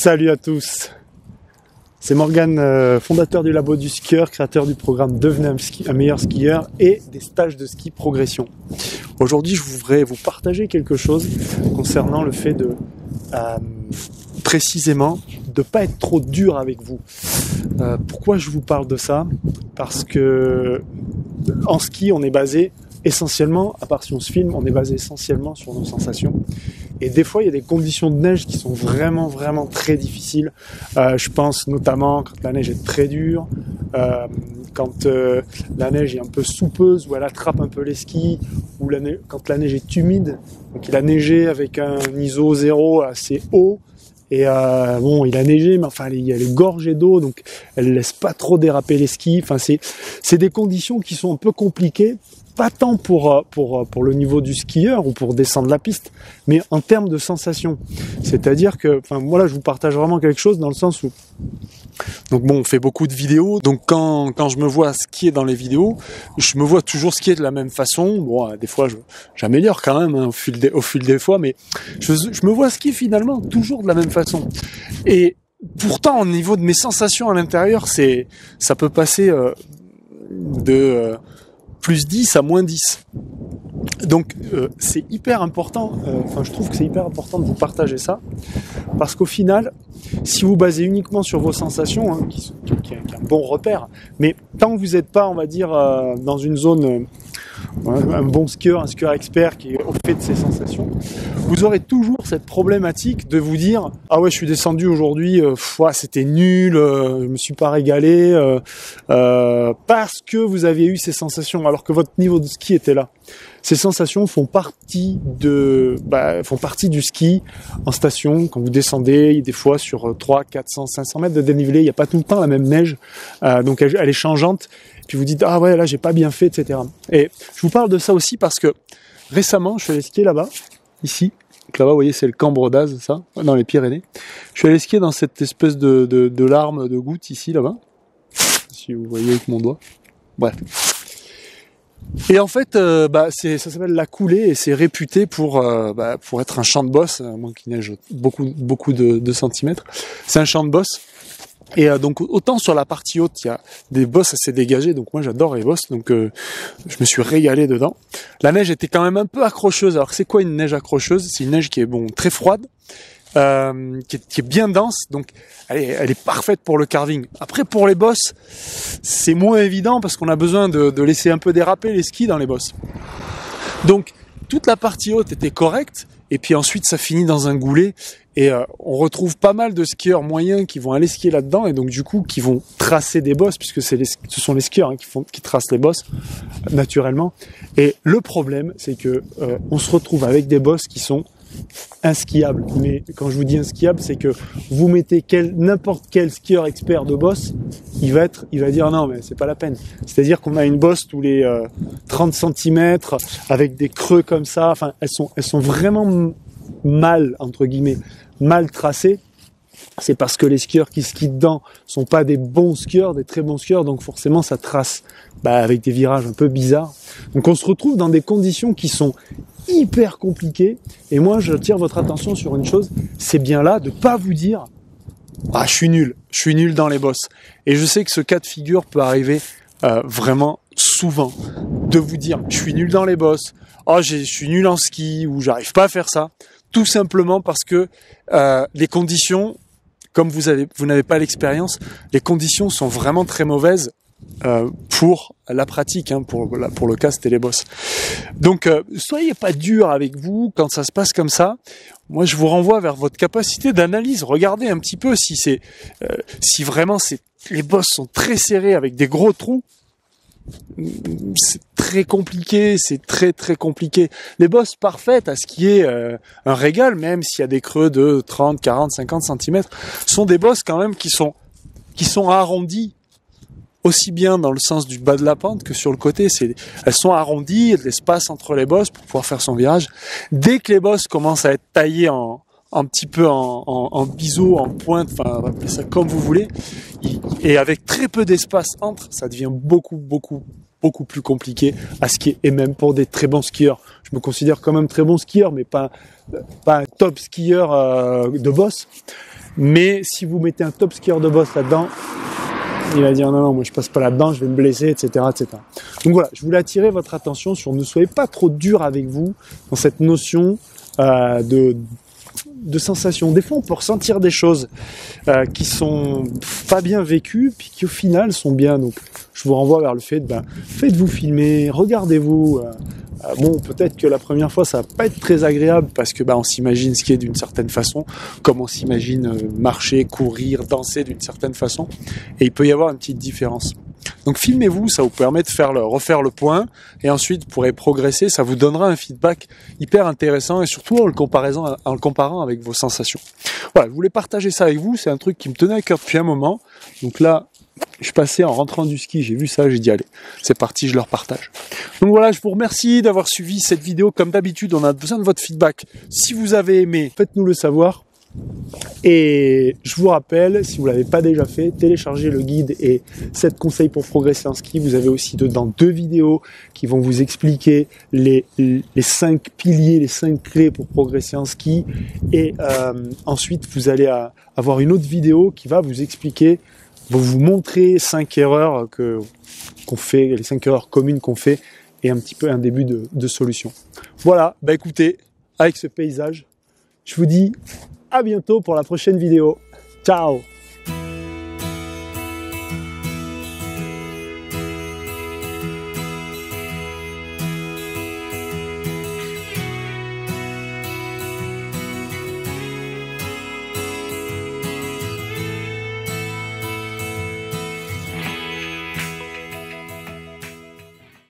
Salut à tous, c'est Morgane, fondateur du Labo du Skieur, créateur du programme Devenez un meilleur skieur et des stages de ski progression. Aujourd'hui, je voudrais vous partager quelque chose concernant le fait de, précisément, de ne pas être trop dur avec vous. Pourquoi je vous parle de ça ? Parce que en ski, on est basé essentiellement, à part si on se filme, on est basé essentiellement sur nos sensations. Et des fois, il y a des conditions de neige qui sont vraiment très difficiles. Je pense notamment quand la neige est très dure, quand la neige est un peu soupeuse, où elle attrape un peu les skis, ou quand la neige est humide. Donc il a neigé avec un ISO 0 assez haut. Et bon, il a neigé, mais enfin, il y a les gorgées d'eau, donc elle laisse pas trop déraper les skis. Enfin, c'est des conditions qui sont un peu compliquées. Pas tant pour le niveau du skieur ou pour descendre la piste, mais en termes de sensation. C'est-à-dire que, enfin, moi là, je vous partage vraiment quelque chose dans le sens où, donc bon, on fait beaucoup de vidéos, donc quand je me vois skier dans les vidéos, je me vois toujours skier de la même façon. Bon, des fois, j'améliore quand même au fil des fois, mais je me vois skier finalement toujours de la même façon. Et pourtant, au niveau de mes sensations à l'intérieur, ça peut passer de plus 10 à moins 10. Donc c'est hyper important, je trouve que c'est hyper important de vous partager ça, parce qu'au final, si vous basez uniquement sur vos sensations, hein, qui est un bon repère, mais tant que vous n'êtes pas, on va dire, dans une zone, un bon skieur, un skieur expert qui est au fait de ses sensations, vous aurez toujours cette problématique de vous dire « Ah ouais, je suis descendu aujourd'hui, c'était nul, je me suis pas régalé, parce que vous avez eu ces sensations, alors que votre niveau de ski était là. » Ces sensations font partie du ski en station, quand vous descendez, des fois sur 300, 400, 500 mètres de dénivelé, il n'y a pas tout le temps la même neige, donc elle est changeante, puis vous dites « Ah ouais, là j'ai pas bien fait, etc. » Et je vous parle de ça aussi parce que récemment, je suis allé skier là-bas, ici, donc là-bas, vous voyez, c'est le Cambre d'Az, ça, dans les Pyrénées. Je suis allé skier dans cette espèce de larme de goutte ici, là-bas, si vous voyez avec mon doigt. Bref. Et en fait, ça s'appelle la coulée et c'est réputé pour être un champ de bosse, à moins qu'il neige beaucoup de centimètres. C'est un champ de bosse. Et donc autant sur la partie haute, il y a des bosses assez dégagées, donc moi j'adore les bosses, donc je me suis régalé dedans. La neige était quand même un peu accrocheuse. Alors c'est quoi une neige accrocheuse ? C'est une neige qui est très froide, qui est bien dense, donc elle est parfaite pour le carving. Après pour les bosses, c'est moins évident parce qu'on a besoin de laisser un peu déraper les skis dans les bosses. Donc toute la partie haute était correcte, et puis ensuite ça finit dans un goulet, et on retrouve pas mal de skieurs moyens qui vont aller skier là-dedans, et donc du coup qui vont tracer des bosses, puisque ce sont les skieurs qui tracent les bosses naturellement. Et le problème, c'est que on se retrouve avec des bosses qui sont inskiables. Mais quand je vous dis inskiable, c'est que vous mettez n'importe quel skieur expert de bosse, il va dire non mais c'est pas la peine. C'est-à-dire qu'on a une bosse tous les 30 cm avec des creux comme ça, enfin elles sont vraiment mal, entre guillemets, mal tracées. C'est parce que les skieurs qui skient dedans sont pas des bons skieurs, des très bons skieurs, donc forcément ça trace avec des virages un peu bizarres. Donc on se retrouve dans des conditions qui sont hyper compliquées, et moi je tire votre attention sur une chose, c'est bien là de pas vous dire « Ah, je suis nul dans les bosses ». Et je sais que ce cas de figure peut arriver vraiment souvent, de vous dire « Je suis nul dans les bosses, oh, je suis nul en ski » ou « J'arrive pas à faire ça », tout simplement parce que les conditions, comme vous n'avez pas l'expérience, les conditions sont vraiment très mauvaises pour la pratique, pour le cas c'était les bosses. Donc soyez pas dur avec vous quand ça se passe comme ça. Moi je vous renvoie vers votre capacité d'analyse. Regardez un petit peu si vraiment les bosses sont très serrées avec des gros trous. C'est très compliqué, c'est très compliqué. Les bosses parfaites à skier un régal, même s'il y a des creux de 30, 40, 50 cm, sont des bosses quand même qui sont arrondies, aussi bien dans le sens du bas de la pente que sur le côté. Elles sont arrondies, il y a de l'espace entre les bosses pour pouvoir faire son virage. Dès que les bosses commencent à être taillées un petit peu en biseau, en pointe, enfin appelez ça comme vous voulez, et avec très peu d'espace entre, ça devient beaucoup plus compliqué à skier, et même pour des très bons skieurs. Je me considère quand même très bon skieur, mais pas un top skieur de boss. Mais si vous mettez un top skieur de boss là-dedans, il va dire non, moi je passe pas là-dedans, je vais me blesser, etc., etc. Donc voilà, je voulais attirer votre attention sur ne soyez pas trop dur avec vous dans cette notion de sensation. Des fois, on peut ressentir des choses qui sont pas bien vécues, puis qui au final sont bien. Donc, je vous renvoie vers le fait de faites-vous filmer, regardez-vous. Bon, peut-être que la première fois, ça va pas être très agréable parce que on s'imagine skier d'une certaine façon, comme on s'imagine marcher, courir, danser d'une certaine façon, et il peut y avoir une petite différence. Donc filmez-vous, ça vous permet de refaire le point, et ensuite vous pourrez progresser, ça vous donnera un feedback hyper intéressant, et surtout en le comparant avec vos sensations. Voilà, je voulais partager ça avec vous, c'est un truc qui me tenait à cœur depuis un moment, donc là, je passais en rentrant du ski, j'ai vu ça, j'ai dit allez, c'est parti, je leur partage. Donc voilà, je vous remercie d'avoir suivi cette vidéo, comme d'habitude, on a besoin de votre feedback. Si vous avez aimé, faites-nous le savoir. Et je vous rappelle, si vous l'avez pas déjà fait, téléchargez le guide et 7 conseils pour progresser en ski. Vous avez aussi dedans 2 vidéos qui vont vous expliquer les 5 piliers, les 5 clés pour progresser en ski. Et ensuite, vous allez avoir une autre vidéo qui va vous expliquer, vous montrer 5 erreurs qu'on fait, les 5 erreurs communes qu'on fait et un petit peu un début de solution. Voilà, écoutez, avec ce paysage, je vous dis à bientôt pour la prochaine vidéo. Ciao!